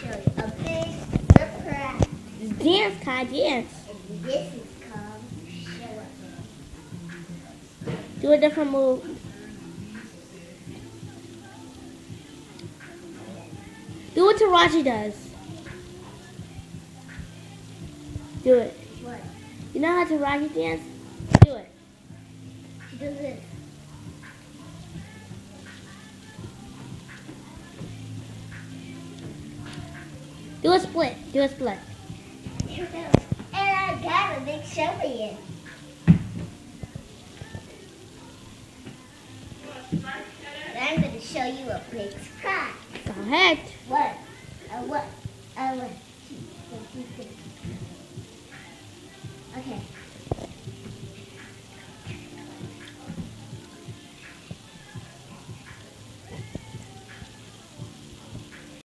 show you a big surprise. Dance, Kai, dance. And this is called Show Up. Do a different move. Do what Taraji does. Do it. What? You know how Taraji dance? Do it. She does this. Do a split. Do a split. Here we go. And I got a big showy in. I'm going to show you a big surprise. Go ahead. What? What?